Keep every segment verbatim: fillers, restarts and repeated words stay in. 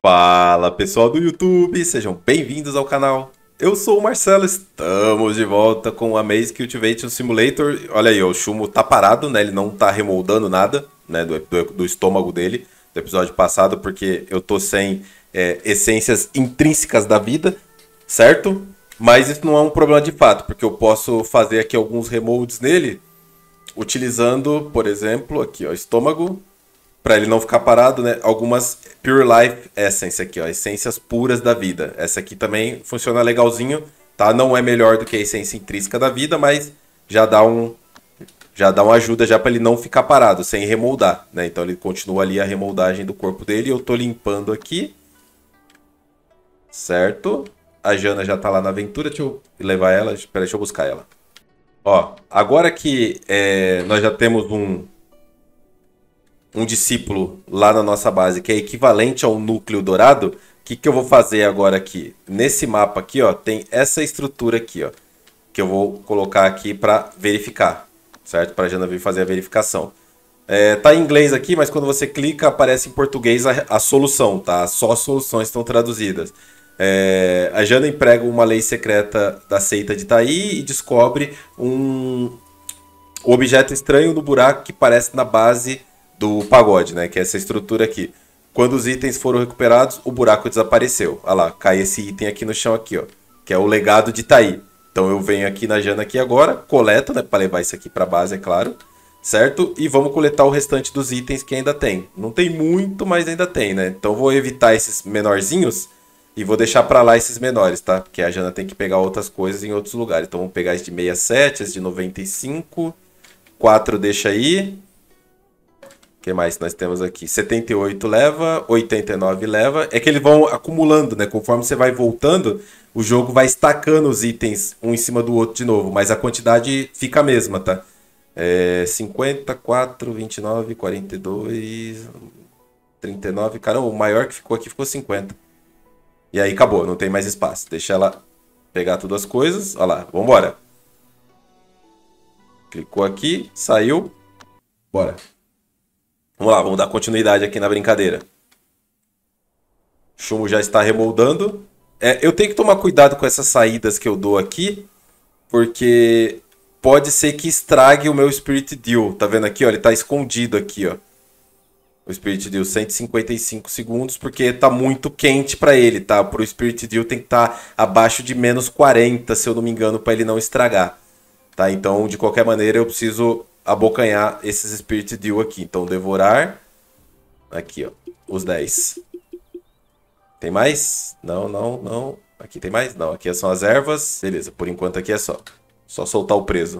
Fala pessoal do YouTube, sejam bem-vindos ao canal. Eu sou o Marcelo, estamos de volta com o Amazing Cultivation Simulator. Olha aí, o Shumo tá parado, né? Ele não tá remoldando nada, né? Do, do, do estômago dele, do episódio passado, porque eu tô sem é, essências intrínsecas da vida, certo? Mas isso não é um problema de fato, porque eu posso fazer aqui alguns remolds nele, utilizando, por exemplo, aqui ó, estômago. Para ele não ficar parado, né? Algumas Pure Life Essence aqui, ó. Essências puras da vida. Essa aqui também funciona legalzinho, tá? Não é melhor do que a essência intrínseca da vida, mas já dá um... Já dá uma ajuda já para ele não ficar parado, sem remoldar, né? Então ele continua ali a remoldagem do corpo dele. Eu tô limpando aqui. Certo? A Jana já tá lá na aventura. Deixa eu levar ela. Espera, deixa eu buscar ela. Ó, agora que é, nós já temos um... um discípulo lá na nossa base que é equivalente ao núcleo dourado, o que, que eu vou fazer agora aqui? Nesse mapa aqui, ó, tem essa estrutura aqui, ó, que eu vou colocar aqui para verificar, certo? Para a Jana vir fazer a verificação. É, tá em inglês aqui, mas quando você clica aparece em português a, a solução, tá? Só as soluções estão traduzidas. É, a Jana emprega uma lei secreta da seita de Taí e descobre um objeto estranho no buraco que parece na base do pagode, né? Que é essa estrutura aqui. Quando os itens foram recuperados, o buraco desapareceu. Olha lá, cai esse item aqui no chão aqui, ó. Que é o legado de Taí. Então eu venho aqui na Jana aqui agora, coleto, né? Para levar isso aqui para base, é claro. Certo? E vamos coletar o restante dos itens que ainda tem. Não tem muito, mas ainda tem, né? Então eu vou evitar esses menorzinhos e vou deixar para lá esses menores, tá? Porque a Jana tem que pegar outras coisas em outros lugares. Então vamos pegar esse de sessenta e sete, esse de noventa e cinco. quatro deixa aí. O que mais nós temos aqui? setenta e oito leva, oitenta e nove leva. É que eles vão acumulando, né? Conforme você vai voltando, o jogo vai estacando os itens um em cima do outro de novo. Mas a quantidade fica a mesma, tá? É cinquenta, quatro, vinte e nove, quarenta e dois, trinta e nove. Caramba, o maior que ficou aqui ficou cinquenta. E aí acabou, não tem mais espaço. Deixa ela pegar todas as coisas. Olha lá, vambora. Clicou aqui, saiu. Bora. Vamos lá, vamos dar continuidade aqui na brincadeira. O Shumo já está remoldando. É, eu tenho que tomar cuidado com essas saídas que eu dou aqui, porque pode ser que estrague o meu Spirit Deal. Tá vendo aqui, ó? Ele está escondido aqui, ó. O Spirit Deal, cento e cinquenta e cinco segundos, porque tá muito quente para ele, tá? Pro Spirit Deal tem que estar tá abaixo de menos quarenta, se eu não me engano, para ele não estragar. Tá? Então, de qualquer maneira, eu preciso abocanhar esses Spirit Deal aqui. Então, devorar. Aqui, ó. Os dez. Tem mais? Não, não, não. Aqui tem mais? Não. Aqui são as ervas. Beleza, por enquanto aqui é só. Só soltar o preso.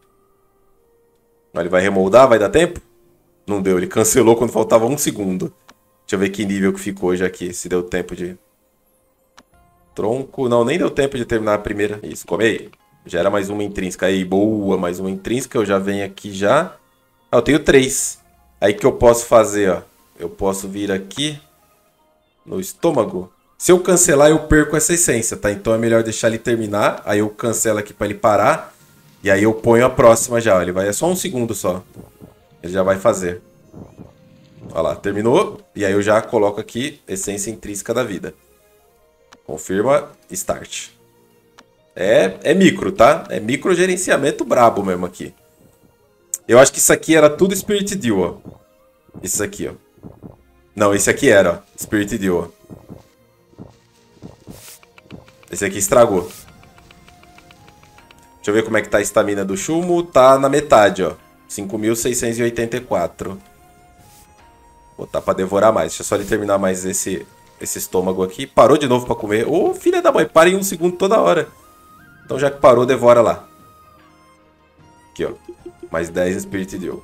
Ele vai remoldar? Vai dar tempo? Não deu. Ele cancelou quando faltava um segundo. Deixa eu ver que nível que ficou já aqui. Se deu tempo de... Tronco. Não, nem deu tempo de terminar a primeira. Isso, come aí. Gera mais uma intrínseca. Aí, boa, mais uma intrínseca. Eu já venho aqui já. Ah, eu tenho três. Aí que eu posso fazer, ó. Eu posso vir aqui no estômago. Se eu cancelar, eu perco essa essência, tá? Então é melhor deixar ele terminar. Aí eu cancelo aqui pra ele parar. E aí eu ponho a próxima já, ó. Ele vai... É só um segundo só. Ele já vai fazer. Olha lá, terminou. E aí eu já coloco aqui essência intrínseca da vida. Confirma. Start. É, é micro, tá? É micro gerenciamento brabo mesmo aqui. Eu acho que isso aqui era tudo Spirit Deal, ó. Isso aqui, ó. Não, esse aqui era, ó. Spirit Deal, ó. Esse aqui estragou. Deixa eu ver como é que tá a estamina do Shumo. Tá na metade, ó. cinco mil seiscentos e oitenta e quatro. Vou botar pra devorar mais. Deixa só ele terminar mais esse, esse estômago aqui. Parou de novo pra comer. Ô, filha da mãe, para em um segundo toda hora. Então já que parou, devora lá. Aqui, ó. Mais dez Spirit Deal.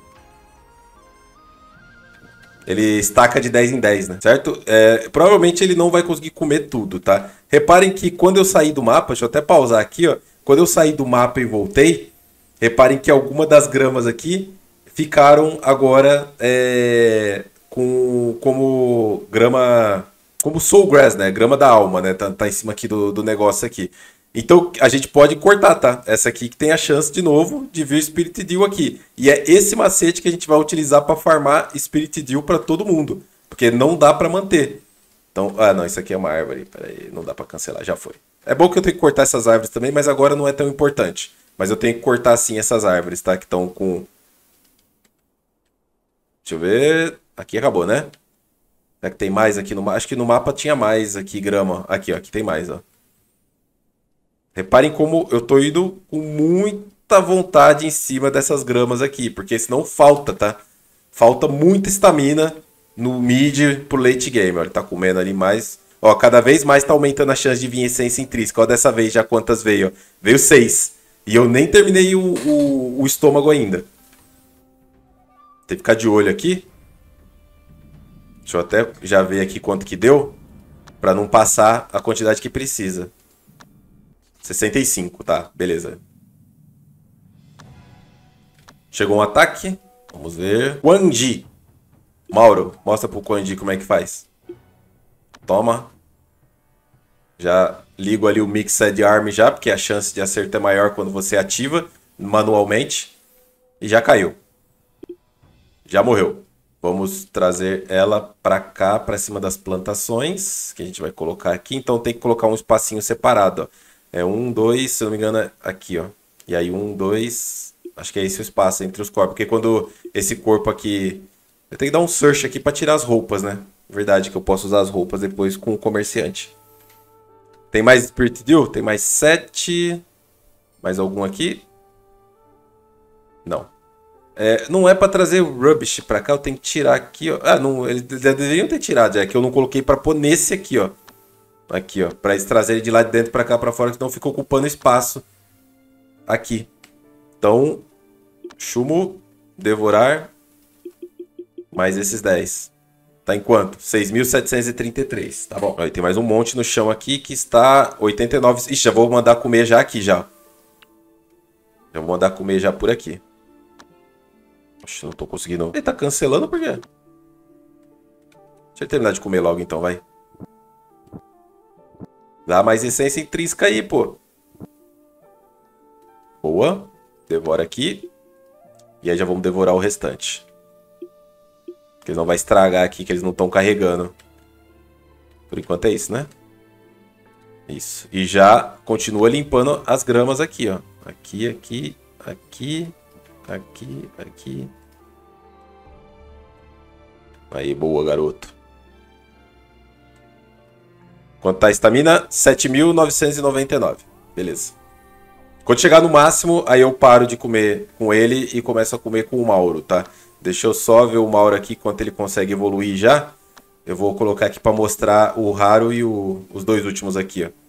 Ele estaca de dez em dez, né? Certo? É, provavelmente ele não vai conseguir comer tudo, tá? Reparem que quando eu saí do mapa... Deixa eu até pausar aqui, ó. Quando eu saí do mapa e voltei... Reparem que algumas das gramas aqui... Ficaram agora... É, com, como grama... Como Soul Grass, né? Grama da alma, né? Tá, tá em cima aqui do, do negócio aqui. Então, a gente pode cortar, tá? Essa aqui que tem a chance, de novo, de vir Spirit Deal aqui. E é esse macete que a gente vai utilizar para farmar Spirit Deal para todo mundo. Porque não dá para manter. Então, ah, não, isso aqui é uma árvore. Pera aí, não dá pra cancelar, já foi. É bom que eu tenho que cortar essas árvores também, mas agora não é tão importante. Mas eu tenho que cortar sim essas árvores, tá? Que estão com... Deixa eu ver... Aqui acabou, né? Será que tem mais aqui no mapa? Acho que no mapa tinha mais aqui, grama. Aqui, ó. Aqui tem mais, ó. Reparem como eu tô indo com muita vontade em cima dessas gramas aqui. Porque senão falta, tá? Falta muita estamina no mid pro late game. Ó, ele tá comendo ali mais... Ó, cada vez mais tá aumentando a chance de vir essência intrínseca. Ó, dessa vez já quantas veio, ó. Veio seis. E eu nem terminei o, o, o estômago ainda. Tem que ficar de olho aqui. Deixa eu até já ver aqui quanto que deu. Pra não passar a quantidade que precisa. sessenta e cinco, tá. Beleza. Chegou um ataque. Vamos ver. Quan Ji. Mauro, mostra pro Quan Ji como é que faz. Toma. Já ligo ali o Mixed Arm já, porque a chance de acerto é maior quando você ativa manualmente. E já caiu. Já morreu. Vamos trazer ela pra cá, pra cima das plantações, que a gente vai colocar aqui. Então tem que colocar um espacinho separado, ó. É um, dois, se eu não me engano, é aqui, ó. E aí um, dois... Acho que é esse o espaço entre os corpos. Porque quando esse corpo aqui... Eu tenho que dar um search aqui pra tirar as roupas, né? Verdade que eu posso usar as roupas depois com o comerciante. Tem mais Spirit Deal? Tem mais sete. Mais algum aqui? Não. É, não é pra trazer o Rubbish pra cá. Eu tenho que tirar aqui, ó. Ah, não, eles já deveriam ter tirado. É que eu não coloquei pra pôr nesse aqui, ó. Aqui, ó. Pra eles trazerem de lá de dentro pra cá pra fora. Que não ficou ocupando espaço aqui. Então, Chumo, devorar. Mais esses dez. Tá em quanto? seis mil setecentos e trinta e três. Tá bom. Aí tem mais um monte no chão aqui que está oitenta e nove. Ixi, já vou mandar comer já aqui já. Já vou mandar comer já por aqui. Oxe, não tô conseguindo. Ele tá cancelando por quê? Deixa eu terminar de comer logo então, vai. Dá mais essência intrínseca aí, pô. Boa. Devora aqui. E aí já vamos devorar o restante. Porque não vai estragar aqui, que eles não estão carregando. Por enquanto é isso, né? Isso. E já continua limpando as gramas aqui, ó. Aqui, aqui, aqui, aqui, aqui. Aí, boa, garoto. Quanto tá a estamina? sete mil novecentos e noventa e nove. Beleza. Quando chegar no máximo, aí eu paro de comer com ele e começo a comer com o Mauro, tá? Deixa eu só ver o Mauro aqui, quanto ele consegue evoluir já. Eu vou colocar aqui para mostrar o raro e o, os dois últimos aqui, ó.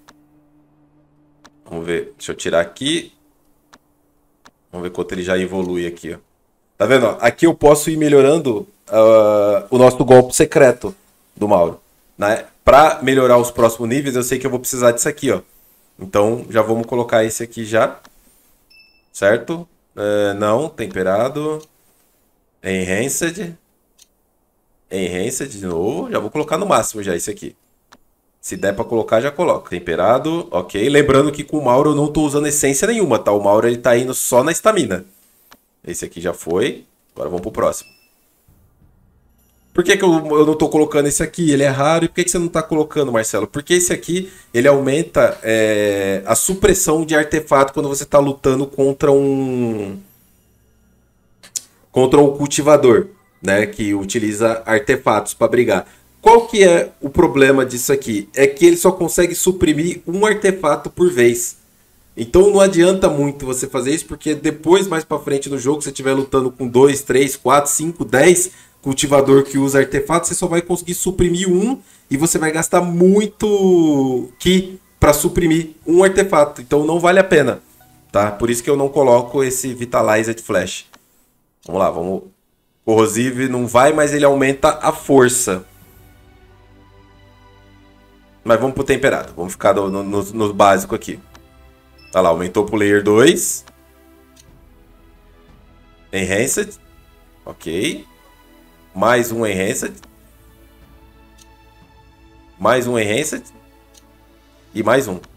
Vamos ver. Deixa eu tirar aqui. Vamos ver quanto ele já evolui aqui, ó. Tá vendo? Ó? Aqui eu posso ir melhorando uh, o nosso golpe secreto do Mauro, né? Para melhorar os próximos níveis, eu sei que eu vou precisar disso aqui, ó. Então, já vamos colocar esse aqui já. Certo? Uh, não, temperado. Enhanced. Enhanced de novo. Já vou colocar no máximo já esse aqui. Se der pra colocar, já coloco. Temperado, ok. Lembrando que com o Mauro eu não tô usando essência nenhuma, tá? O Mauro ele tá indo só na estamina. Esse aqui já foi. Agora vamos pro próximo. Por que que eu, eu não tô colocando esse aqui? Ele é raro. E por que que você não tá colocando, Marcelo? Porque esse aqui, ele aumenta é, a supressão de artefato quando você tá lutando contra um... Contra um cultivador, né? Que utiliza artefatos para brigar. Qual que é o problema disso aqui? É que ele só consegue suprimir um artefato por vez. Então não adianta muito você fazer isso, porque depois, mais para frente no jogo, se você estiver lutando com dois, três, quatro, cinco, dez cultivador que usa artefatos, você só vai conseguir suprimir um e você vai gastar muito ki para suprimir um artefato. Então não vale a pena, tá? Por isso que eu não coloco esse Vitalized Flash. Vamos lá, vamos... Corrosive não vai, mas ele aumenta a força. Mas vamos pro temperado. Vamos ficar no, no, no básico aqui. Olha lá, aumentou pro Layer dois. Enhanced. Ok. Mais um Enhanced. Mais um Enhanced. E mais um.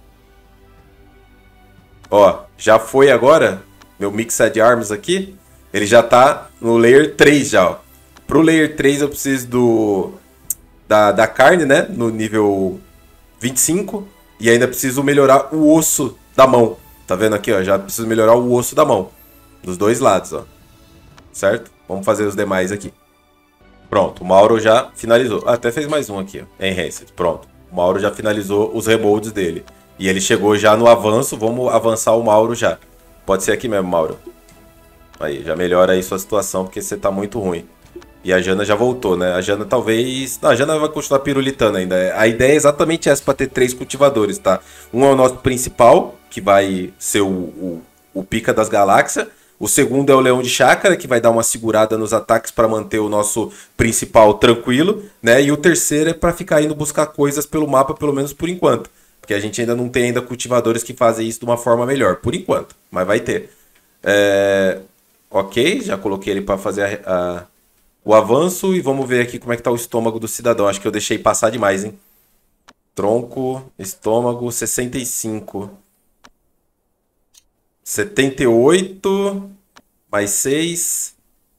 Ó, já foi agora. Meu Mixed Arms aqui. Ele já tá no Layer três já, ó. Pro Layer três eu preciso do... da, da carne, né? No nível vinte e cinco. E ainda preciso melhorar o osso da mão. Tá vendo aqui, ó? Já preciso melhorar o osso da mão. Dos dois lados, ó. Certo? Vamos fazer os demais aqui. Pronto, o Mauro já finalizou. Ah, até fez mais um aqui, ó. Enhanced. Pronto. O Mauro já finalizou os remolds dele. E ele chegou já no avanço. Vamos avançar o Mauro já. Pode ser aqui mesmo, Mauro. Aí, já melhora aí sua situação, porque você tá muito ruim. E a Jana já voltou, né? A Jana talvez... Não, a Jana vai continuar pirulitando ainda. A ideia é exatamente essa, pra ter três cultivadores, tá? Um é o nosso principal, que vai ser o, o, o pica das galáxias. O segundo é o Leão de Chácara, que vai dar uma segurada nos ataques para manter o nosso principal tranquilo, né? E o terceiro é para ficar indo buscar coisas pelo mapa, pelo menos por enquanto. Porque a gente ainda não tem ainda cultivadores que fazem isso de uma forma melhor, por enquanto. Mas vai ter. É... Ok, já coloquei ele para fazer a, a, o avanço. E vamos ver aqui como é que tá o estômago do cidadão. Acho que eu deixei passar demais, hein? Tronco, estômago, sessenta e cinco. setenta e oito mais seis.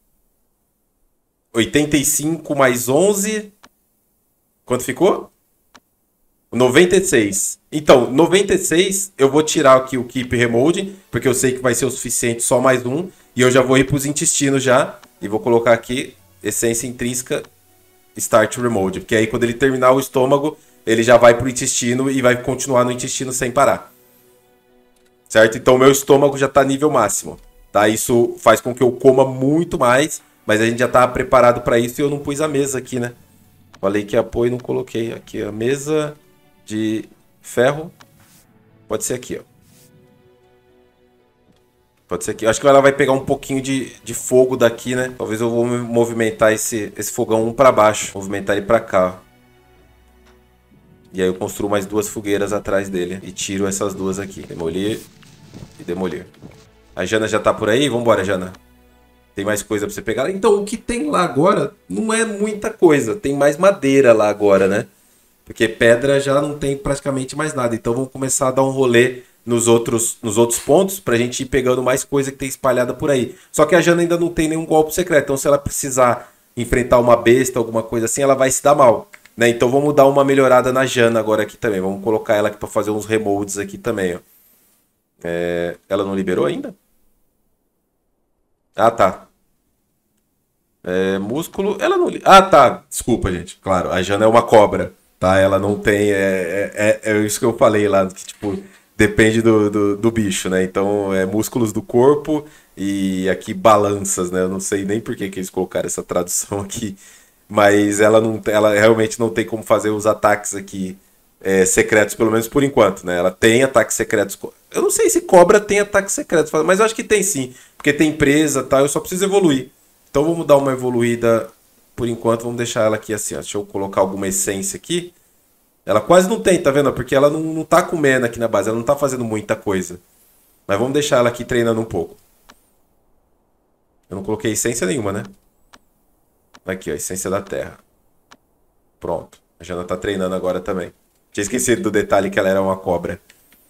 oitenta e cinco mais onze. Quanto ficou? noventa e seis. Então, noventa e seis, eu vou tirar aqui o Keep Remolding, porque eu sei que vai ser o suficiente só mais um. E eu já vou ir para os intestinos já. E vou colocar aqui Essência Intrínseca Start Remold. Porque aí quando ele terminar o estômago, ele já vai para o intestino e vai continuar no intestino sem parar. Certo? Então o meu estômago já está nível máximo. Tá? Isso faz com que eu coma muito mais. Mas a gente já está preparado para isso e eu não pus a mesa aqui, né? Falei que apoio e não coloquei. Aqui a mesa de ferro. Pode ser aqui, ó. Pode ser aqui. Eu acho que ela vai pegar um pouquinho de, de fogo daqui, né? Talvez eu vou movimentar esse, esse fogão um para baixo. Movimentar ele para cá, ó. E aí eu construo mais duas fogueiras atrás dele. E tiro essas duas aqui. Demolir e demolir. A Jana já tá por aí? Vambora, Jana. Tem mais coisa pra você pegar? Então, o que tem lá agora não é muita coisa. Tem mais madeira lá agora, né? Porque pedra já não tem praticamente mais nada. Então, vamos começar a dar um rolê nos outros, nos outros pontos pra gente ir pegando mais coisa que tem espalhada por aí. Só que a Jana ainda não tem nenhum golpe secreto. Então, se ela precisar enfrentar uma besta, alguma coisa assim, ela vai se dar mal. Né? Então vamos dar uma melhorada na Jana agora aqui também. Vamos colocar ela aqui para fazer uns remolds aqui também. Ó. É... Ela não liberou ainda? Ah, tá. É... Músculo... Ela não... Ah, tá. Desculpa, gente. Claro, a Jana é uma cobra. Tá? Ela não tem... É, é, é isso que eu falei lá. Que, tipo, depende do, do, do bicho, né? Então, é músculos do corpo e aqui balanças, né? Eu não sei nem por que, que eles colocaram essa tradução aqui. Mas ela, não, ela realmente não tem como fazer os ataques aqui é, secretos, pelo menos por enquanto, né? Ela tem ataques secretos. Eu não sei se cobra tem ataques secretos, mas eu acho que tem sim. Porque tem presa e tal, eu só preciso evoluir. Então vamos dar uma evoluída por enquanto. Vamos deixar ela aqui assim, ó. Deixa eu colocar alguma essência aqui. Ela quase não tem, tá vendo? Porque ela não, não tá comendo aqui na base, ela não tá fazendo muita coisa. Mas vamos deixar ela aqui treinando um pouco. Eu não coloquei essência nenhuma, né? Aqui, ó, essência da terra. Pronto. A Jana tá treinando agora também. Tinha esquecido do detalhe que ela era uma cobra.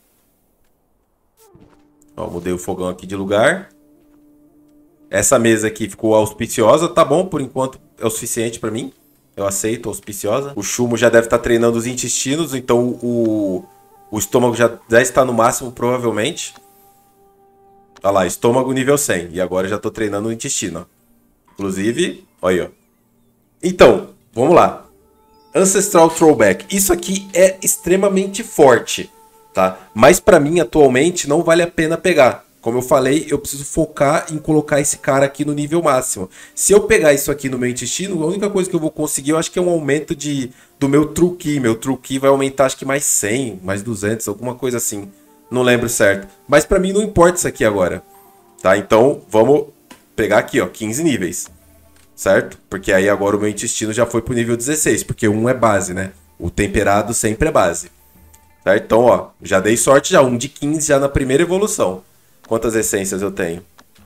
Ó, mudei o fogão aqui de lugar. Essa mesa aqui ficou auspiciosa. Tá bom, por enquanto é o suficiente pra mim. Eu aceito, auspiciosa. O Chumo já deve estar treinando os intestinos. Então o, o estômago já, já está no máximo, provavelmente. Olha lá, estômago nível cem. E agora eu já tô treinando o intestino, ó. Inclusive, olha aí, ó. Então, vamos lá. Ancestral Throwback. Isso aqui é extremamente forte, tá? Mas pra mim, atualmente, não vale a pena pegar. Como eu falei, eu preciso focar em colocar esse cara aqui no nível máximo. Se eu pegar isso aqui no meu intestino, a única coisa que eu vou conseguir, eu acho que é um aumento de, do meu True Ki. Meu True Ki vai aumentar, acho que mais cem, mais duzentos, alguma coisa assim. Não lembro certo. Mas pra mim não importa isso aqui agora. Tá? Então, vamos pegar aqui, ó, quinze níveis. Certo? Porque aí agora o meu intestino já foi pro nível dezesseis, porque um é base, né? O temperado sempre é base. Certo? Então, ó, já dei sorte já, um de quinze já na primeira evolução. Quantas essências eu tenho?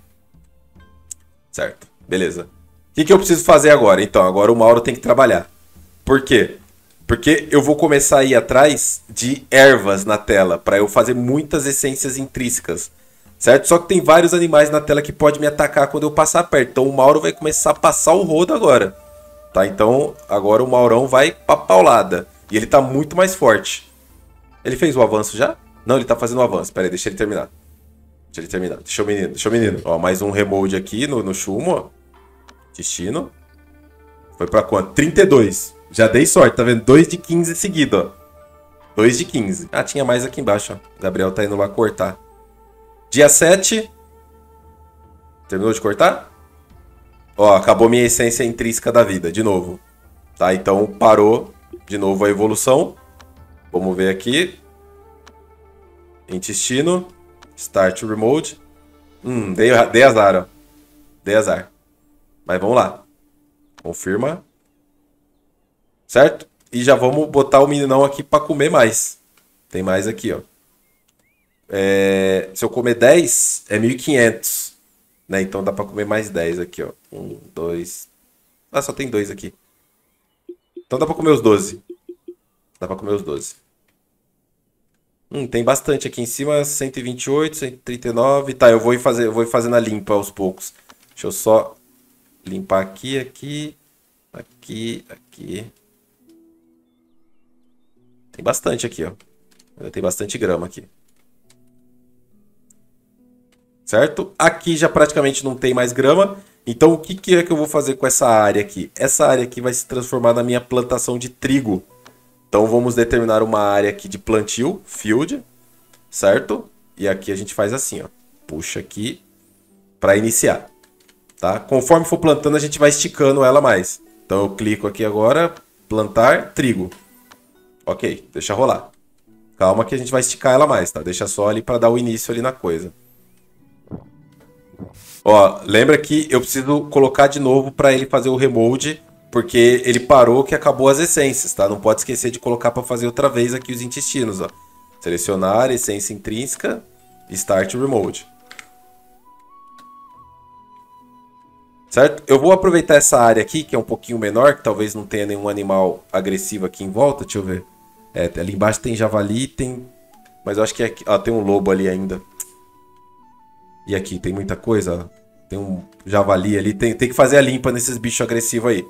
Certo, beleza. O que, que eu preciso fazer agora? Então, agora o Mauro tem que trabalhar. Por quê? Porque eu vou começar a ir atrás de ervas na tela, para eu fazer muitas essências intrínsecas. Certo? Só que tem vários animais na tela que podem me atacar quando eu passar perto. Então o Mauro vai começar a passar o rodo agora. Tá? Então, agora o Maurão vai pra paulada. E ele tá muito mais forte. Ele fez o avanço já? Não, ele tá fazendo o avanço. Pera aí, deixa ele terminar. Deixa ele terminar. Deixa o menino, deixa o menino. Ó, mais um remold aqui no, no Chumo, ó. Destino. Foi pra quanto? trinta e dois. Já dei sorte, tá vendo? dois de quinze seguido, ó. dois de quinze. Ah, tinha mais aqui embaixo, ó. O Gabriel tá indo lá cortar. Dia sete. Terminou de cortar? Ó, acabou minha essência intrínseca da vida, de novo. Tá, então parou de novo a evolução. Vamos ver aqui. Intestino. Start Remote. Hum, dei, dei azar, ó. Dei azar. Mas vamos lá. Confirma. Certo? E já vamos botar o meninão aqui pra comer mais. Tem mais aqui, ó. É, se eu comer dez, é mil e quinhentos. Né? Então dá pra comer mais dez aqui, ó. Um, dois... Ah, só tem dois aqui. Então dá pra comer os doze. Dá pra comer os doze. Hum, tem bastante aqui em cima. cento e vinte e oito, cento e trinta e nove. Tá, eu vou ir, fazer, eu vou ir fazendo a limpa aos poucos. Deixa eu só limpar aqui, aqui. Aqui, aqui. Tem bastante aqui, ó. Tem bastante grama aqui. Certo? Aqui já praticamente não tem mais grama. Então o que, que é que eu vou fazer com essa área aqui? Essa área aqui vai se transformar na minha plantação de trigo. Então vamos determinar uma área aqui de plantio, field, certo? E aqui a gente faz assim, ó. Puxa aqui para iniciar, tá? Conforme for plantando a gente vai esticando ela mais. Então eu clico aqui agora, plantar trigo. Ok, deixa rolar. Calma que a gente vai esticar ela mais, tá? Deixa só ali para dar o início ali na coisa. Ó, lembra que eu preciso colocar de novo para ele fazer o remold, porque ele parou que acabou as essências, tá? Não pode esquecer de colocar para fazer outra vez aqui os intestinos, ó. Selecionar essência intrínseca, Start Remold. Certo? Eu vou aproveitar essa área aqui, que é um pouquinho menor, que talvez não tenha nenhum animal agressivo aqui em volta, deixa eu ver. É, ali embaixo tem javali, tem... Mas eu acho que aqui... Ó, tem um lobo ali ainda. E aqui, tem muita coisa, ó. Tem um javali ali. Tem, tem que fazer a limpa nesses bichos agressivos aí.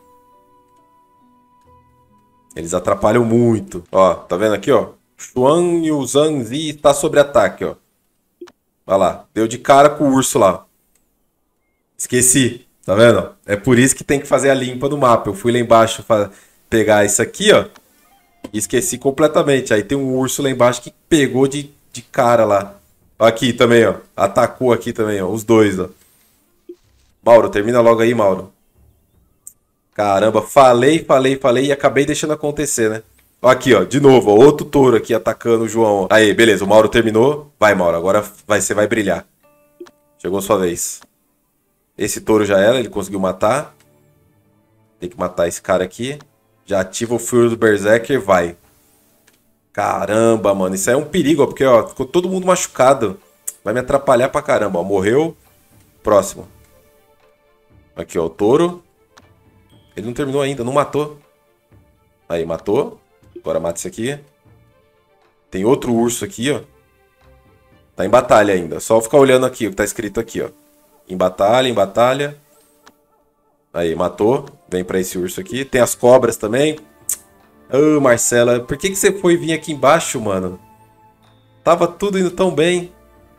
Eles atrapalham muito. Ó, tá vendo aqui, ó? Xuan Yuzhan Zi está sob ataque, ó. Olha lá. Deu de cara com o urso lá. Esqueci. Tá vendo? É por isso que tem que fazer a limpa no mapa. Eu fui lá embaixo pegar isso aqui, ó. E esqueci completamente. Aí tem um urso lá embaixo que pegou de, de cara lá. Aqui também, ó. Atacou aqui também, ó. Os dois, ó. Mauro, termina logo aí, Mauro. Caramba, falei, falei, falei e acabei deixando acontecer, né? Ó, aqui, ó. De novo, ó. Outro touro aqui atacando o João, ó. Aí, beleza. O Mauro terminou. Vai, Mauro. Agora vai, você vai brilhar. Chegou sua vez. Esse touro já era. Ele conseguiu matar. Tem que matar esse cara aqui. Já ativa o Fúria do Berserker. Vai. Caramba, mano. Isso aí é um perigo, ó. Porque, ó, ficou todo mundo machucado. Vai me atrapalhar pra caramba, ó. Morreu. Próximo. Aqui, ó. O touro. Ele não terminou ainda. Não matou. Aí, matou. Agora mata esse aqui. Tem outro urso aqui, ó. Tá em batalha ainda. Só ficar olhando aqui o que tá escrito aqui, ó. Em batalha, em batalha. Aí, matou. Vem pra esse urso aqui. Tem as cobras também. Ô, oh, Marcela, por que que você foi vir aqui embaixo, mano? Tava tudo indo tão bem.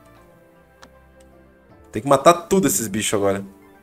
Tem que matar tudo esses bichos agora.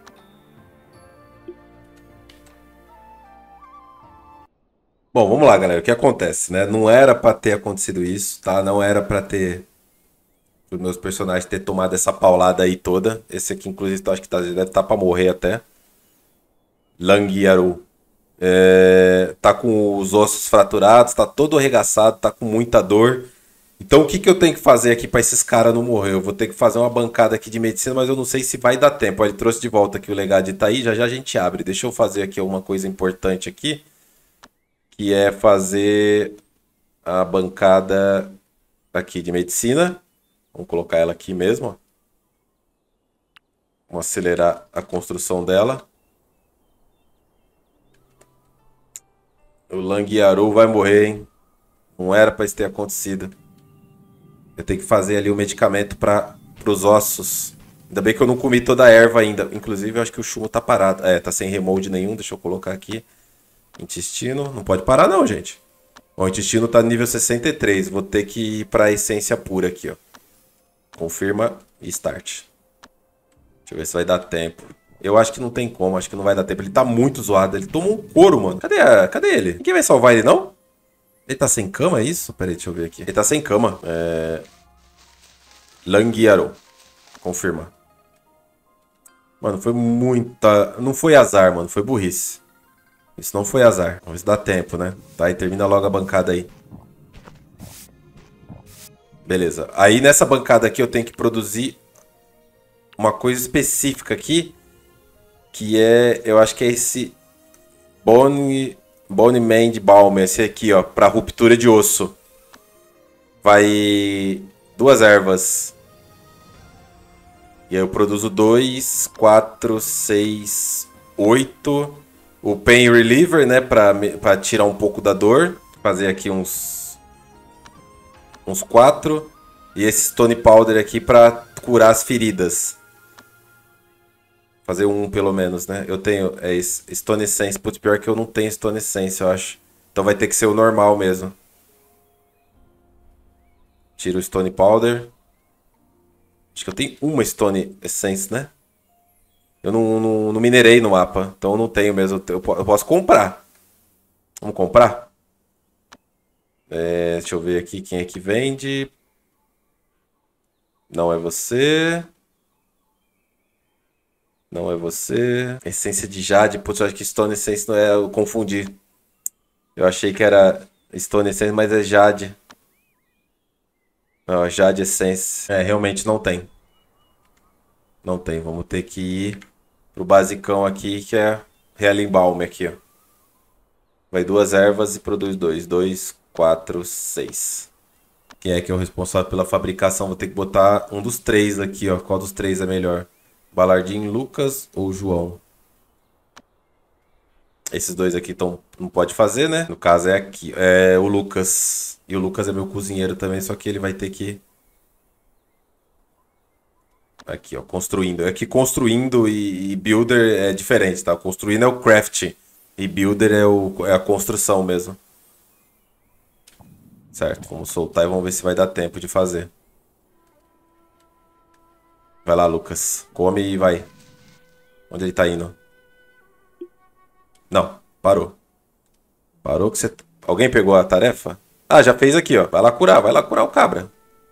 Bom, vamos lá, galera. O que acontece, né? Não era pra ter acontecido isso, tá? Não era pra ter... Os meus personagens ter tomado essa paulada aí toda. Esse aqui, inclusive, eu acho que tá, deve estar pra morrer até. Langyaru. É, tá com os ossos fraturados, tá todo arregaçado, tá com muita dor. Então o que, que eu tenho que fazer aqui para esses caras não morrer? Eu vou ter que fazer uma bancada aqui de medicina, mas eu não sei se vai dar tempo. Ó, ele trouxe de volta aqui o legado de Itaí, já já a gente abre. Deixa eu fazer aqui uma coisa importante aqui, que é fazer a bancada aqui de medicina. Vamos colocar ela aqui mesmo, ó. Vamos acelerar a construção dela. O Langyaru vai morrer, hein? Não era para isso ter acontecido. Eu tenho que fazer ali o medicamento para os ossos Ainda bem que eu não comi toda a erva ainda. Inclusive, eu acho que o Chumo tá parado. É, tá sem remold nenhum. Deixa eu colocar aqui. Intestino. Não pode parar não, gente. Ó, o intestino tá no nível sessenta e três. Vou ter que ir pra essência pura aqui, ó. Confirma e start. Deixa eu ver se vai dar tempo. Eu acho que não tem como. Acho que não vai dar tempo. Ele tá muito zoado. Ele tomou um couro, mano. Cadê, a... Cadê ele? Ninguém vai salvar ele, não? Ele tá sem cama, é isso? Pera aí, deixa eu ver aqui. Ele tá sem cama. É... Languiaro. Confirma. Mano, foi muita... Não foi azar, mano. Foi burrice. Isso não foi azar. Vamos ver se dá tempo, né? Tá, e termina logo a bancada aí. Beleza. Aí nessa bancada aqui eu tenho que produzir uma coisa específica aqui. Que é... Eu acho que é esse... Bone... Bone Mend Balm. Esse aqui, ó. Pra ruptura de osso. Vai... Duas ervas. E aí eu produzo dois, quatro, seis, oito. O Pain Reliever, né? Pra, pra tirar um pouco da dor. Fazer aqui uns... Uns quatro. E esse Stone Powder aqui pra curar as feridas. Fazer um pelo menos, né? Eu tenho é, Stone Essence. Putz, pior que eu não tenho Stone Essence, eu acho. Então vai ter que ser o normal mesmo. Tira o Stone Powder. Acho que eu tenho uma Stone Essence, né? Eu não, não, não minerei no mapa. Então eu não tenho mesmo. Eu, eu posso comprar. Vamos comprar? É, deixa eu ver aqui quem é que vende. Não é você. Não é você. Essência de Jade. Putz, eu acho que Stone Essence não é... Eu confundi. Eu achei que era Stone Essence, mas é Jade. Não, Jade Essence. É, realmente não tem. Não tem. Vamos ter que ir pro basicão aqui, que é Healing Balm aqui, ó. Vai duas ervas e produz dois. Dois, quatro, seis. Quem é que é o responsável pela fabricação? Vou ter que botar um dos três aqui, ó. Qual dos três é melhor? Balardim, Lucas ou João? Esses dois aqui tão, não pode fazer, né? No caso é aqui. É o Lucas. E o Lucas é meu cozinheiro também, só que ele vai ter que... Aqui, ó, construindo. Aqui construindo e, e builder é diferente, tá? Construindo é o craft. E builder é, o, é a construção mesmo. Certo, vamos soltar e vamos ver se vai dar tempo de fazer. Vai lá, Lucas. Come e vai. Onde ele tá indo? Não, parou. Parou que você... Alguém pegou a tarefa? Ah, já fez aqui, ó. Vai lá curar, vai lá curar o cabra.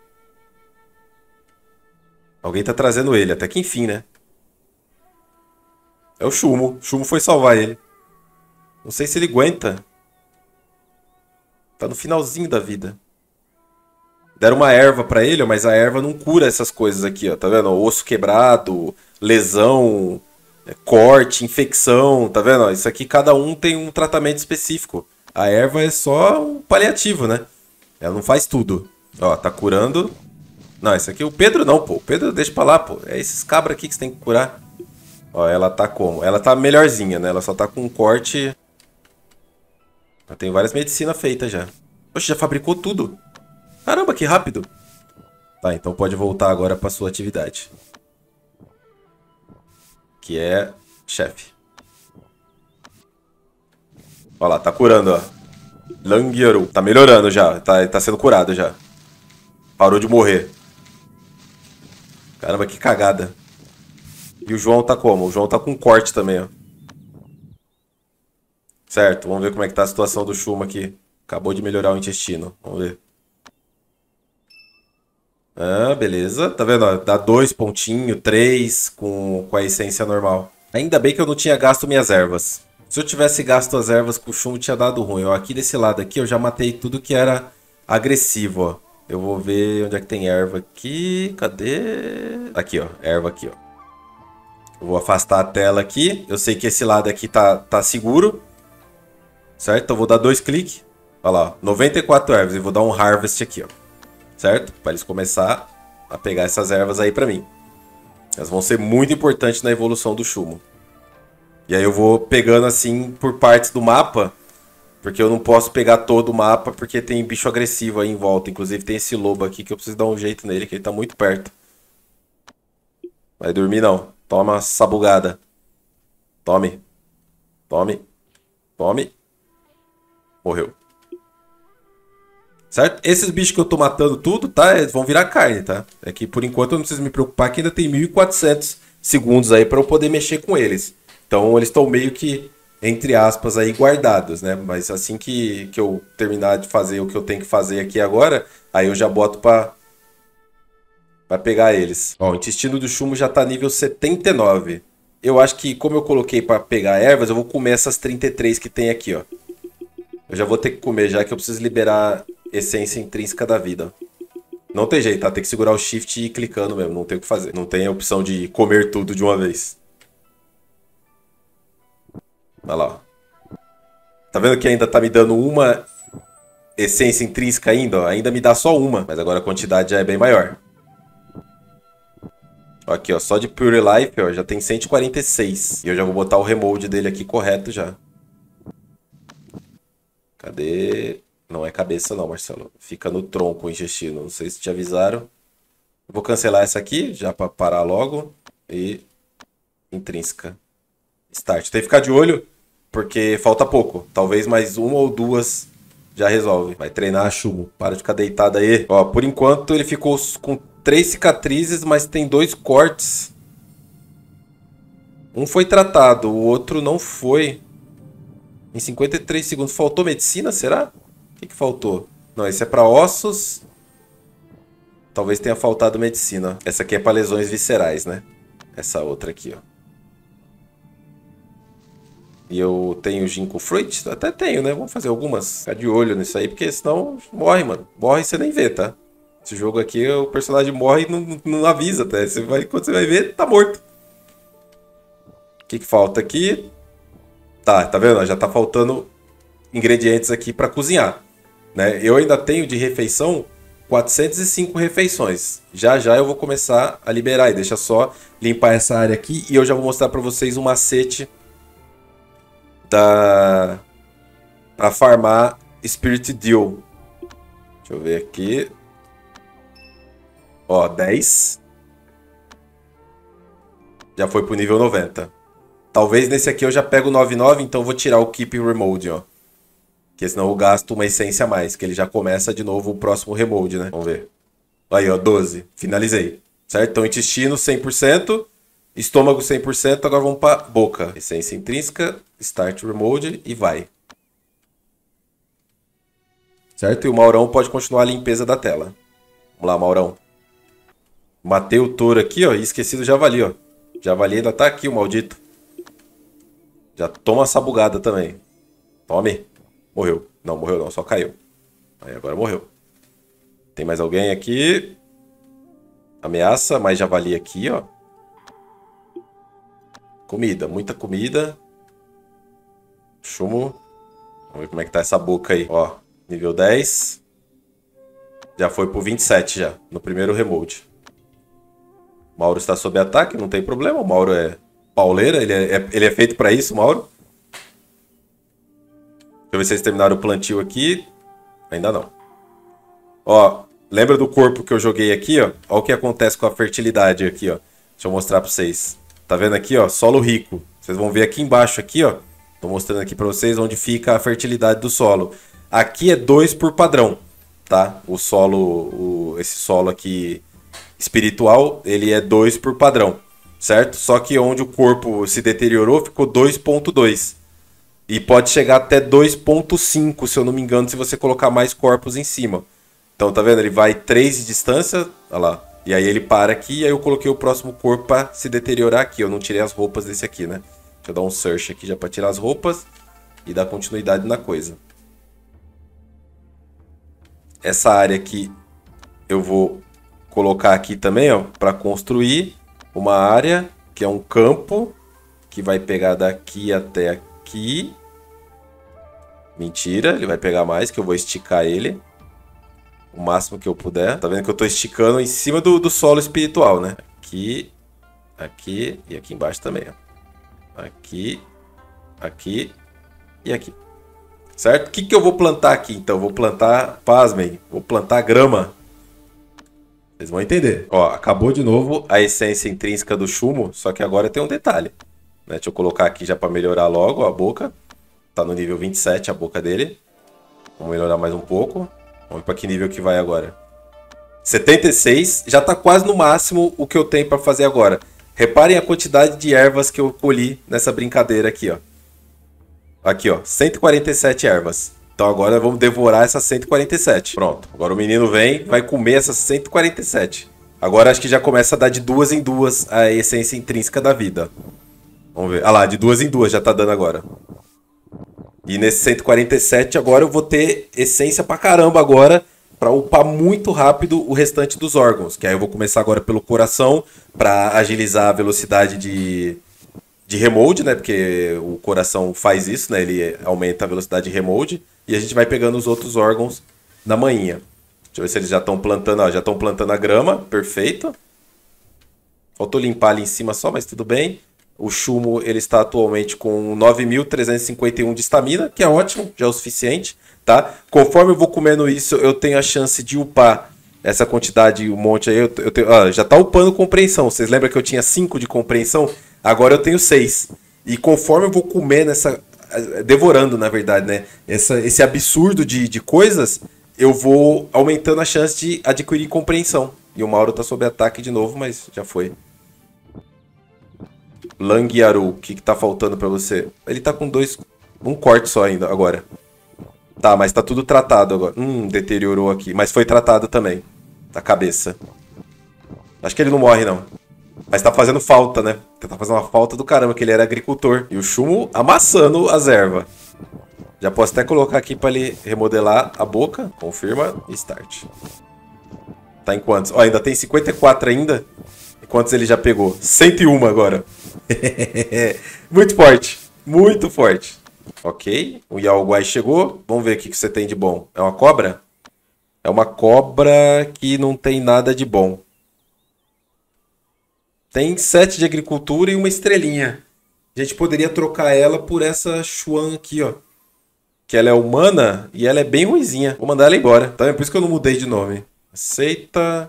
Alguém tá trazendo ele, até que enfim, né? É o Chumo. O Chumo foi salvar ele. Não sei se ele aguenta. Tá no finalzinho da vida. Deram uma erva pra ele, mas a erva não cura essas coisas aqui, ó. Tá vendo? Osso quebrado, lesão, corte, infecção, tá vendo? Isso aqui cada um tem um tratamento específico. A erva é só um paliativo, né? Ela não faz tudo. Ó, tá curando. Não, esse aqui o Pedro não, pô. O Pedro deixa pra lá, pô. É esses cabras aqui que você tem que curar. Ó, ela tá como? Ela tá melhorzinha, né? Ela só tá com um corte... Ela tem várias medicinas feitas já. Oxe, já fabricou tudo. Caramba, que rápido. Tá, então pode voltar agora pra sua atividade. Que é chefe. Ó lá, tá curando, ó. Languiaro. Tá melhorando já. Tá, tá sendo curado já. Parou de morrer. Caramba, que cagada. E o João tá como? O João tá com corte também, ó. Certo, vamos ver como é que tá a situação do Chumo aqui. Acabou de melhorar o intestino. Vamos ver. Ah, beleza. Tá vendo? Ó, dá dois pontinhos, três com, com a essência normal. Ainda bem que eu não tinha gasto minhas ervas. Se eu tivesse gasto as ervas com o Chumo, tinha dado ruim. Ó, aqui desse lado aqui eu já matei tudo que era agressivo, ó. Eu vou ver onde é que tem erva aqui. Cadê? Aqui, ó. Erva aqui, ó. Eu vou afastar a tela aqui. Eu sei que esse lado aqui tá, tá seguro. Certo? Então eu vou dar dois cliques. Olha lá, ó. noventa e quatro ervas. E vou dar um harvest aqui, ó. Certo? Para eles começar a pegar essas ervas aí pra mim. Elas vão ser muito importantes na evolução do Chumo. E aí eu vou pegando assim por partes do mapa. Porque eu não posso pegar todo o mapa porque tem bicho agressivo aí em volta. Inclusive tem esse lobo aqui que eu preciso dar um jeito nele, que ele tá muito perto. Vai dormir não. Toma essa bugada. Tome. Tome. Tome. Morreu. Certo? Esses bichos que eu tô matando tudo, tá? Eles vão virar carne, tá? É que por enquanto eu não preciso me preocupar que ainda tem mil e quatrocentos segundos aí pra eu poder mexer com eles. Então eles estão meio que, entre aspas, aí guardados, né? Mas assim que, que eu terminar de fazer o que eu tenho que fazer aqui agora, aí eu já boto pra, pra pegar eles. Ó, o intestino do chumbo já tá nível setenta e nove. Eu acho que como eu coloquei pra pegar ervas, eu vou comer essas trinta e três que tem aqui, ó. Eu já vou ter que comer, já que eu preciso liberar essência intrínseca da vida. Não tem jeito, tá? Tem que segurar o shift e ir clicando mesmo. Não tem o que fazer. Não tem a opção de comer tudo de uma vez. Olha lá. Tá vendo que ainda tá me dando uma essência intrínseca ainda? Ó? Ainda me dá só uma. Mas agora a quantidade já é bem maior. Aqui, ó. Só de Pure Life, ó. Já tem cento e quarenta e seis. E eu já vou botar o remold dele aqui correto já. Cadê? Não é cabeça não, Marcelo. Fica no tronco o intestino. Não sei se te avisaram. Vou cancelar essa aqui, já para parar logo. E intrínseca. Start. Tem que ficar de olho, porque falta pouco. Talvez mais uma ou duas já resolve. Vai treinar a Chumo. Para de ficar deitado aí. Ó, por enquanto ele ficou com três cicatrizes, mas tem dois cortes. Um foi tratado, o outro não foi. Em cinquenta e três segundos. Faltou medicina, será? O que, que faltou? Não, esse é para ossos. Talvez tenha faltado medicina. Essa aqui é para lesões viscerais, né? Essa outra aqui, ó. E eu tenho ginkgo fruit? Até tenho, né? Vamos fazer algumas. Ficar de olho nisso aí, porque senão morre, mano. Morre e você nem vê, tá? Esse jogo aqui, o personagem morre e não, não avisa até. Você vai, quando você vai ver, tá morto. O que, que falta aqui? Tá, tá vendo? Já tá faltando ingredientes aqui para cozinhar. Né? Eu ainda tenho de refeição quatrocentas e cinco refeições. Já já eu vou começar a liberar. E deixa só limpar essa área aqui. E eu já vou mostrar para vocês um macete da... para farmar Spirit Deal. Deixa eu ver aqui. Ó, dez. Já foi pro nível noventa. Talvez nesse aqui eu já pego noventa e nove, então eu vou tirar o Keep Remold, ó. Porque senão eu gasto uma essência a mais, que ele já começa de novo o próximo remold, né? Vamos ver. Aí, ó, doze. Finalizei. Certo? Então, intestino cem por cento, estômago cem por cento, agora vamos para boca. Essência intrínseca, Start Remold e vai. Certo? E o Maurão pode continuar a limpeza da tela. Vamos lá, Maurão. Matei o touro aqui, ó, e esqueci do javali, ó. Javali ainda tá aqui, o maldito. Já toma essa bugada também. Tome. Morreu. Não, morreu não, só caiu. Aí agora morreu. Tem mais alguém aqui? Ameaça, mais javali aqui, ó. Comida, muita comida. Chumo. Vamos ver como é que tá essa boca aí. Ó, nível dez. Já foi pro vinte e sete já, no primeiro remold. Mauro está sob ataque, não tem problema. O Mauro é pauleira, ele é, ele é feito pra isso, Mauro. Deixa eu ver se vocês terminaram o plantio aqui. Ainda não. Ó, lembra do corpo que eu joguei aqui, ó? Ó o que acontece com a fertilidade aqui, ó. Deixa eu mostrar pra vocês. Tá vendo aqui, ó? Solo rico. Vocês vão ver aqui embaixo, aqui, ó. Tô mostrando aqui pra vocês onde fica a fertilidade do solo. Aqui é dois por padrão, tá? O solo, o, esse solo aqui espiritual, ele é dois por padrão, certo? Só que onde o corpo se deteriorou, ficou dois ponto dois. E pode chegar até dois ponto cinco, se eu não me engano, se você colocar mais corpos em cima. Então, tá vendo? Ele vai três de distância, olha lá. E aí ele para aqui, e aí eu coloquei o próximo corpo para se deteriorar aqui. Eu não tirei as roupas desse aqui, né? Deixa eu dar um search aqui já para tirar as roupas e dar continuidade na coisa. Essa área aqui eu vou colocar aqui também, ó, para construir uma área que é um campo que vai pegar daqui até aqui. Mentira, ele vai pegar mais, que eu vou esticar ele o máximo que eu puder. Tá vendo que eu tô esticando em cima do, do solo espiritual, né? Aqui, aqui e aqui embaixo também, ó. Aqui, aqui e aqui. Certo? O que, que eu vou plantar aqui, então? Vou plantar, pasmem, vou plantar grama. Vocês vão entender. Ó, acabou de novo a essência intrínseca do Shumo, só que agora tem um detalhe. Né? Deixa eu colocar aqui já para melhorar logo a boca. Tá no nível vinte e sete a boca dele. Vamos melhorar mais um pouco. Vamos ver para que nível que vai agora. setenta e seis. Já tá quase no máximo o que eu tenho para fazer agora. Reparem a quantidade de ervas que eu colhi nessa brincadeira aqui, ó. Aqui, ó. cento e quarenta e sete ervas. Então agora vamos devorar essas cento e quarenta e sete. Pronto. Agora o menino vem, vai comer essas cento e quarenta e sete. Agora acho que já começa a dar de duas em duas a essência intrínseca da vida. Vamos ver. Ah lá, de duas em duas já tá dando agora. E nesse cento e quarenta e sete agora eu vou ter essência pra caramba agora, pra upar muito rápido o restante dos órgãos. Que aí eu vou começar agora pelo coração, pra agilizar a velocidade de, de remold, né? Porque o coração faz isso, né? Ele aumenta a velocidade de remold. E a gente vai pegando os outros órgãos na manhinha. Deixa eu ver se eles já estão plantando. Ó, já estão plantando a grama, perfeito. Faltou limpar ali em cima só, mas tudo bem. O Shumo, ele está atualmente com nove mil trezentos e cinquenta e um de estamina, que é ótimo, já é o suficiente, tá? Conforme eu vou comendo isso, eu tenho a chance de upar essa quantidade, um monte aí. Eu, eu tenho, ó, já tá upando compreensão. Vocês lembram que eu tinha cinco de compreensão? Agora eu tenho seis. E conforme eu vou comer nessa... devorando, na verdade, né? Essa, esse absurdo de, de coisas, eu vou aumentando a chance de adquirir compreensão. E o Mauro tá sob ataque de novo, mas já foi. Langyaru, o que, que tá faltando pra você? Ele tá com dois... um corte só ainda, agora. Tá, mas tá tudo tratado agora. Hum, deteriorou aqui. Mas foi tratado também. Da cabeça. Acho que ele não morre, não. Mas tá fazendo falta, né? Tá fazendo uma falta do caramba, que ele era agricultor. E o Shumo amassando as ervas. Já posso até colocar aqui pra ele remodelar a boca. Confirma e start. Tá em quantos? Ó, ainda tem cinquenta e quatro ainda. E quantos ele já pegou? cento e um agora. Muito forte. Muito forte. Ok. O Yaoguai chegou. Vamos ver o que você tem de bom. É uma cobra? É uma cobra que não tem nada de bom. Tem sete de agricultura e uma estrelinha. A gente poderia trocar ela por essa Xuan aqui, ó. Que ela é humana e ela é bem ruinzinha. Vou mandar ela embora. Tá? É por isso que eu não mudei de nome. Aceita.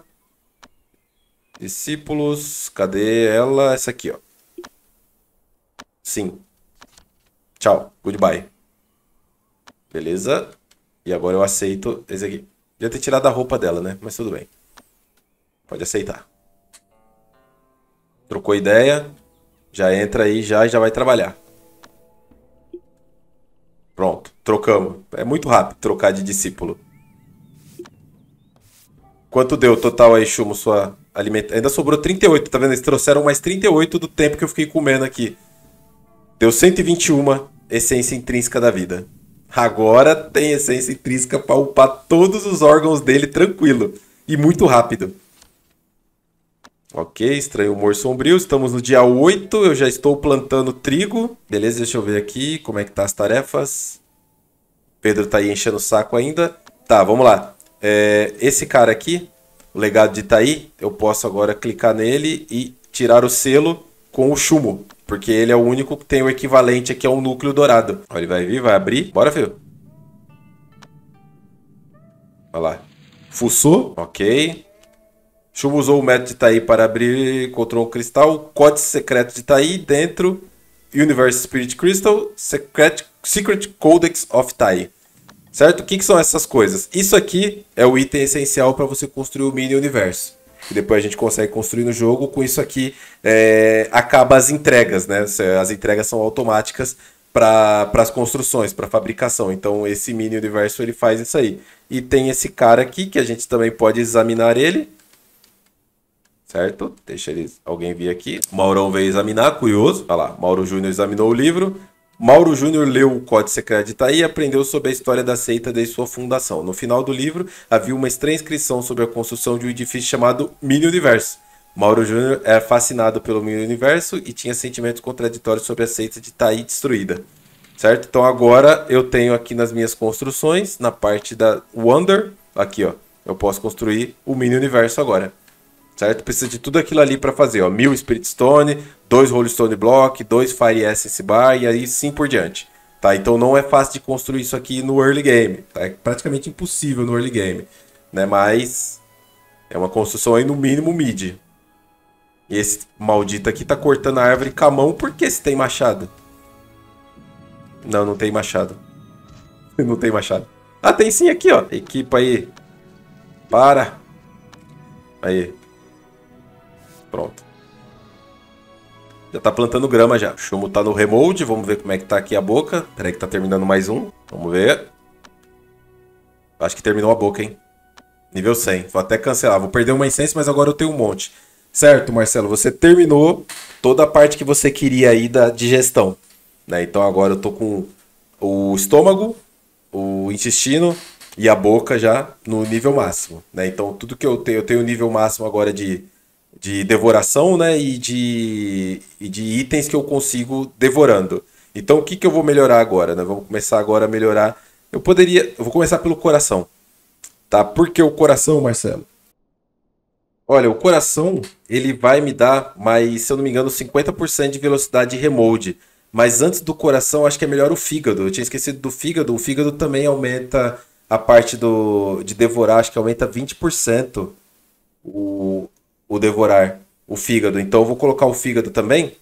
Discípulos. Cadê ela? Essa aqui, ó. Sim. Tchau. Goodbye. Beleza. E agora eu aceito esse aqui. Devia ter tirado a roupa dela, né? Mas tudo bem. Pode aceitar. Trocou ideia. Já entra aí já e já vai trabalhar. Pronto. Trocamos. É muito rápido trocar de discípulo. Quanto deu total aí, Shumo, sua alimentação? Ainda sobrou trinta e oito, tá vendo? Eles trouxeram mais trinta e oito do tempo que eu fiquei comendo aqui. Deu cento e vinte e um essência intrínseca da vida. Agora tem essência intrínseca para upar todos os órgãos dele tranquilo. E muito rápido. Ok, estranho humor sombrio. Estamos no dia oito. Eu já estou plantando trigo. Beleza, deixa eu ver aqui como é que tá as tarefas. Pedro tá aí enchendo o saco ainda. Tá, vamos lá. É, esse cara aqui, o legado de Itaí, eu posso agora clicar nele e tirar o selo com o Shumo. Porque ele é o único que tem o equivalente aqui a um núcleo dourado. Ó, ele vai vir, vai abrir. Bora, filho. Olha lá. Fuçou. Ok. Shumo usou o método de Itaí para abrir, encontrou um cristal. Código secreto de Itaí dentro. Universe Spirit Crystal. Secret, Secret Codex of Itaí. Certo? O que, que são essas coisas? Isso aqui é o item essencial para você construir o mini universo. E depois a gente consegue construir no jogo. Com isso aqui, é, acaba as entregas, né? As entregas são automáticas para as construções, para fabricação. Então, esse mini universo, ele faz isso aí. E tem esse cara aqui, que a gente também pode examinar ele. Certo? Deixa ele, alguém vir aqui. Maurão veio examinar, curioso. Olha lá, Mauro Júnior examinou o livro. Mauro Júnior leu o Código Secreto de Itaí e aprendeu sobre a história da seita desde sua fundação. No final do livro, havia uma estranha inscrição sobre a construção de um edifício chamado Mini Universo. Mauro Júnior era fascinado pelo Mini Universo e tinha sentimentos contraditórios sobre a seita de Itaí destruída. Certo? Então agora eu tenho aqui nas minhas construções, na parte da Wonder, aqui ó, eu posso construir o Mini Universo agora. Certo? Precisa de tudo aquilo ali para fazer, ó, mil Spirit Stone, dois Holy Stone Block, dois Fire Essence Bar e aí sim por diante. Tá? Então não é fácil de construir isso aqui no early game, tá? É praticamente impossível no early game, né? Mas É uma construção aí no mínimo mid. E esse maldito aqui tá cortando a árvore com a mão. Por que se tem machado? Não, não tem machado. Não tem machado. Ah, tem sim aqui, ó. Equipa aí. Para. Aí. Pronto. Já tá plantando grama já. O Chumo tá no remold. Vamos ver como é que tá aqui a boca. Peraí que tá terminando mais um. Vamos ver. Acho que terminou a boca, hein? Nível cem. Vou até cancelar. Vou perder uma essência, mas agora eu tenho um monte. Certo, Marcelo? Você terminou toda a parte que você queria aí da digestão. Né? Então agora eu tô com o estômago, o intestino e a boca já no nível máximo. Né? Então tudo que eu tenho, eu tenho o nível máximo agora de, de devoração, né? e, de, e de itens que eu consigo devorando. Então o que, que eu vou melhorar agora? Né? Vamos começar agora a melhorar. Eu poderia. Eu vou começar pelo coração. Tá? Por que o coração, Marcelo? Olha, o coração, ele vai me dar mais, se eu não me engano, cinquenta por cento de velocidade remold. Mas antes do coração, acho que é melhor o fígado. Eu tinha esquecido do fígado. O fígado também aumenta a parte do, de devorar, acho que aumenta vinte por cento o, o devorar, o fígado. Então eu vou colocar o fígado também.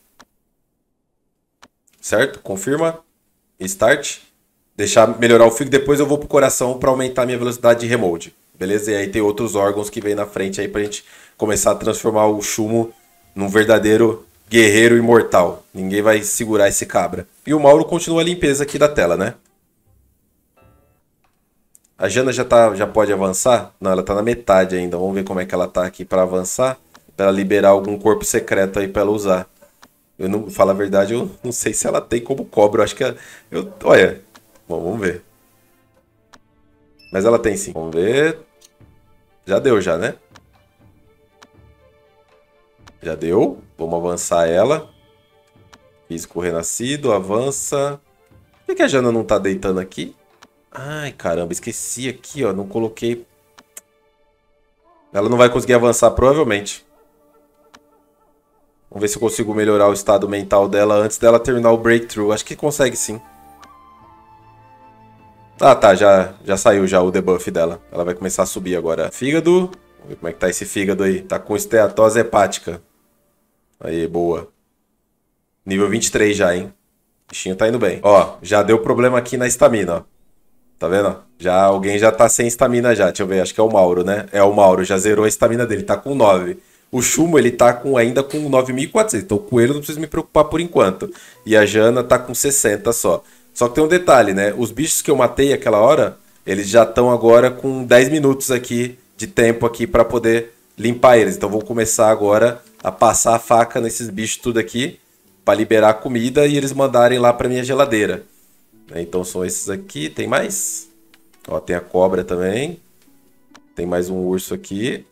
Certo? Confirma. Start. Deixar melhorar o fígado. Depois eu vou pro coração para aumentar a minha velocidade de remold. Beleza? E aí tem outros órgãos que vem na frente aí pra gente começar a transformar o Chumo num verdadeiro guerreiro imortal. Ninguém vai segurar esse cabra. E o Mauro continua a limpeza aqui da tela, né? A Jana já, tá, já pode avançar? Não, ela tá na metade ainda. Vamos ver como é que ela tá aqui pra avançar. Pra ela liberar algum corpo secreto aí pra ela usar. Eu não, falo a verdade, eu não sei se ela tem como cobra. Eu acho que ela, eu, olha, bom, vamos ver. Mas ela tem sim. Vamos ver. Já deu já, né? Já deu. Vamos avançar ela. Físico renascido, avança. Por que, que a Jana não tá deitando aqui? Ai, caramba, esqueci aqui, ó. Não coloquei. Ela não vai conseguir avançar, provavelmente. Vamos ver se eu consigo melhorar o estado mental dela antes dela terminar o breakthrough. Acho que consegue sim. Ah, tá, já, já saiu já o debuff dela. Ela vai começar a subir agora. Fígado. Vamos ver como é que tá esse fígado aí. Tá com esteatose hepática. Aí, boa. Nível vinte e três já, hein? O bichinho tá indo bem. Ó, já deu problema aqui na estamina, ó. Tá vendo? Já, alguém já tá sem estamina já. Deixa eu ver, acho que é o Mauro, né? É o Mauro, já zerou a estamina dele, tá com nove. O Chumo, ele tá com, ainda com nove mil e quatrocentos. Então com ele eu não preciso me preocupar por enquanto. E a Jana tá com sessenta só. Só que tem um detalhe, né? Os bichos que eu matei aquela hora, eles já estão agora com dez minutos aqui de tempo aqui pra poder limpar eles. Então vou começar agora a passar a faca nesses bichos tudo aqui pra liberar a comida e eles mandarem lá pra minha geladeira. Então são esses aqui. Tem mais? Ó, tem a cobra também. Tem mais um urso aqui.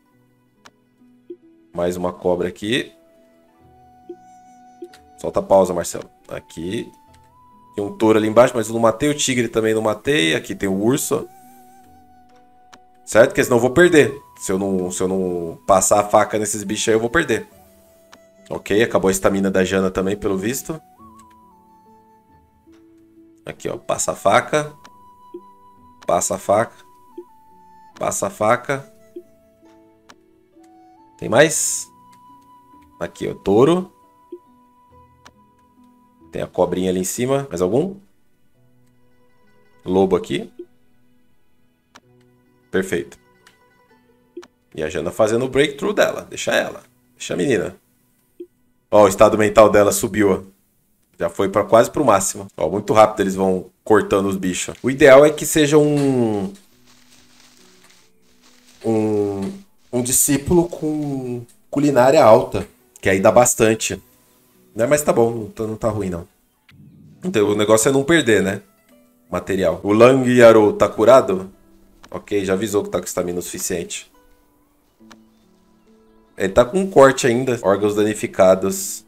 Mais uma cobra aqui. Solta a pausa, Marcelo. Aqui. Tem um touro ali embaixo, mas eu não matei. O tigre também não matei. Aqui tem o urso. Certo? Porque senão eu vou perder. Se eu não, se eu não passar a faca nesses bichos aí, eu vou perder. Ok, acabou a estamina da Jana também, pelo visto. Aqui, ó. Passa a faca. Passa a faca. Passa a faca. Tem mais? Aqui, ó. Touro. Tem a cobrinha ali em cima. Mais algum? Lobo aqui. Perfeito. E a Jana fazendo o breakthrough dela. Deixa ela. Deixa a menina. Ó, o estado mental dela subiu, ó. Já foi pra, quase pro máximo. Ó, muito rápido eles vão cortando os bichos. O ideal é que seja um... Um, um discípulo com culinária alta. Que aí dá bastante. Né? Mas tá bom, não tá, não tá ruim não. Então o negócio é não perder, né? Material. O Lang Yarou tá curado? Ok, já avisou que tá com estamina o suficiente. Ele tá com um corte ainda. Órgãos danificados.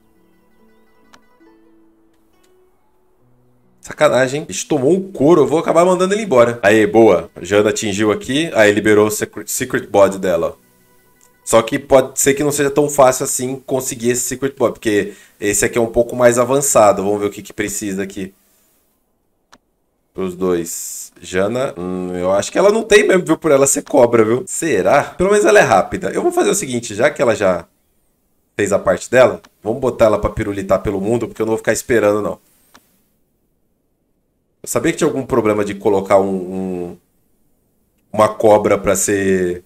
Sacanagem, hein? Bicho tomou um couro, eu vou acabar mandando ele embora. Aí, boa. A Jana atingiu aqui. Aí liberou o secret, secret body dela, ó. Só que pode ser que não seja tão fácil assim conseguir esse secret body. Porque esse aqui é um pouco mais avançado. Vamos ver o que, que precisa aqui. Pros dois. Jana, hum, eu acho que ela não tem mesmo, viu? Por ela ser cobra, viu? Será? Pelo menos ela é rápida. Eu vou fazer o seguinte, já que ela já fez a parte dela, vamos botar ela pra pirulitar pelo mundo, porque eu não vou ficar esperando, não. Eu sabia que tinha algum problema de colocar um, um- uma cobra pra ser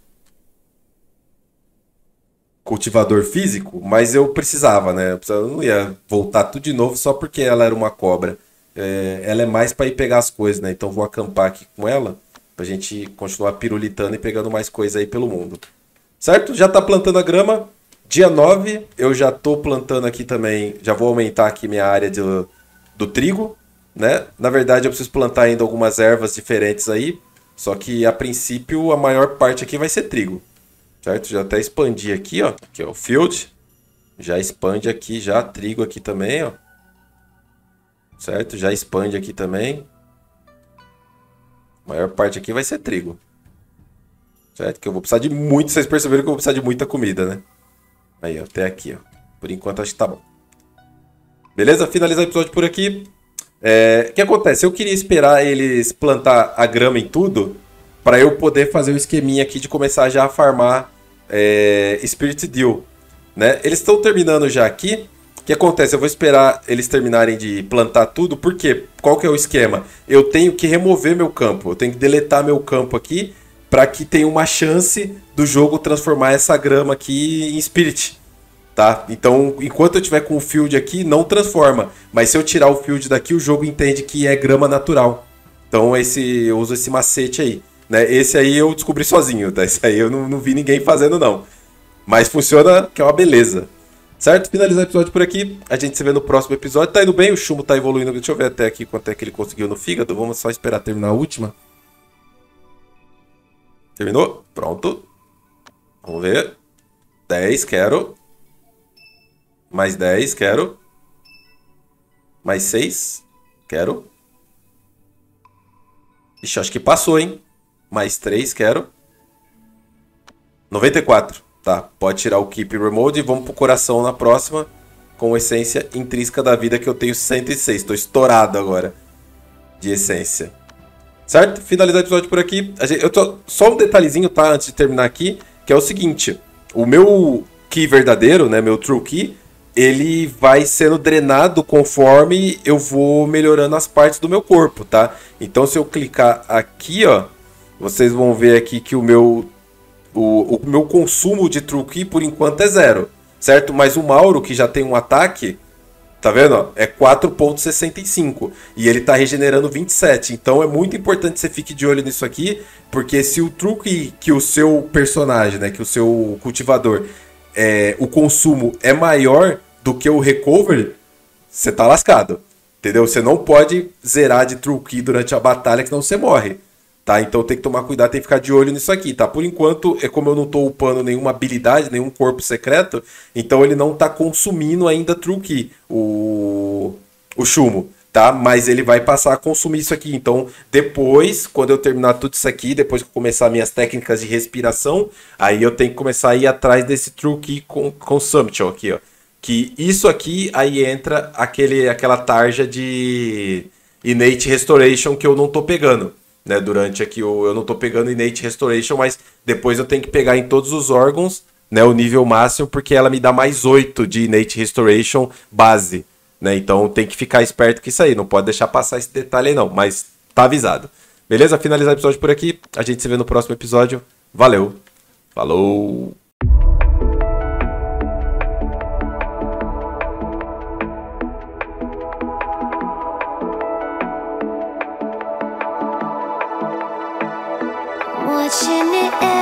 cultivador físico, mas eu precisava, né? Eu precisava- eu não ia voltar tudo de novo só porque ela era uma cobra. É, ela é mais pra ir pegar as coisas, né? Então eu vou acampar aqui com ela pra gente continuar pirulitando e pegando mais coisa aí pelo mundo. Certo? Já tá plantando a grama. Dia nove eu já tô plantando aqui também. Já vou aumentar aqui minha área de, do trigo, né? Na verdade, eu preciso plantar ainda algumas ervas diferentes aí. Só que a princípio a maior parte aqui vai ser trigo. Certo? Já até expandi aqui, ó. Aqui é o field. Já expande aqui, já trigo aqui também, ó. Certo? Já expande aqui também. A maior parte aqui vai ser trigo. Certo? Que eu vou precisar de muito. Vocês perceberam que eu vou precisar de muita comida, né? Aí, ó, até aqui, ó. Por enquanto acho que tá bom. Beleza? Finalizar o episódio por aqui. É, o que acontece? Eu queria esperar eles plantar a grama em tudo para eu poder fazer o esqueminha aqui de começar já a farmar é, Spirit Deal, né? Eles estão terminando já aqui. O que acontece? Eu vou esperar eles terminarem de plantar tudo, porque qual que é o esquema? Eu tenho que remover meu campo, eu tenho que deletar meu campo aqui para que tenha uma chance do jogo transformar essa grama aqui em Spirit. Tá? Então, enquanto eu tiver com o field aqui, não transforma. Mas se eu tirar o field daqui, o jogo entende que é grama natural. Então, esse, eu uso esse macete aí. Né? Esse aí eu descobri sozinho, tá? Esse aí eu não, não vi ninguém fazendo, não. Mas funciona, que é uma beleza. Certo? Finalizar o episódio por aqui. A gente se vê no próximo episódio. Tá indo bem, o chumbo tá evoluindo. Deixa eu ver até aqui quanto é que ele conseguiu no fígado. Vamos só esperar terminar a última. Terminou? Pronto. Vamos ver. dez, quero. Mais dez, quero. Mais seis, quero. Ixi, acho que passou, hein? Mais três, quero. noventa e quatro. Tá, pode tirar o Keep Remote e vamos pro coração na próxima. Com essência intrínseca da vida, que eu tenho cento e seis. Tô estourado agora de essência. Certo? Finalizar o episódio por aqui. A gente, eu tô, só um detalhezinho, tá? Antes de terminar aqui. Que é o seguinte. O meu Key verdadeiro, né? Meu True Key. Ele vai sendo drenado conforme eu vou melhorando as partes do meu corpo, tá? Então se eu clicar aqui, ó, vocês vão ver aqui que o meu, o, o meu consumo de True Key por enquanto é zero, certo? Mas o Mauro, que já tem um ataque, tá vendo? Ó, é quatro ponto sessenta e cinco e ele tá regenerando vinte e sete. Então é muito importante que você fique de olho nisso aqui, porque se o True Key que o seu personagem, né, que o seu cultivador É, o consumo é maior do que o recovery, você tá lascado, entendeu? Você não pode zerar de True Key durante a batalha, que senão você morre, tá? Então tem que tomar cuidado, tem que ficar de olho nisso aqui, tá? Por enquanto, é como eu não tô upando nenhuma habilidade, nenhum corpo secreto, então ele não tá consumindo ainda True Key, o, o Shumo. Tá? Mas ele vai passar a consumir isso aqui. Então, depois, quando eu terminar tudo isso aqui, depois que eu começar minhas técnicas de respiração, aí eu tenho que começar a ir atrás desse True Key Consumption aqui, ó. Que isso aqui, aí entra aquele, aquela tarja de Innate Restoration que eu não tô pegando, né? Durante aqui, eu, eu não tô pegando Innate Restoration, mas depois eu tenho que pegar em todos os órgãos, né? O nível máximo, porque ela me dá mais oito de Innate Restoration base. Né? Então tem que ficar esperto com isso aí. Não pode deixar passar esse detalhe aí não. Mas tá avisado. Beleza? Finalizar o episódio por aqui. A gente se vê no próximo episódio. Valeu. Falou. Watching it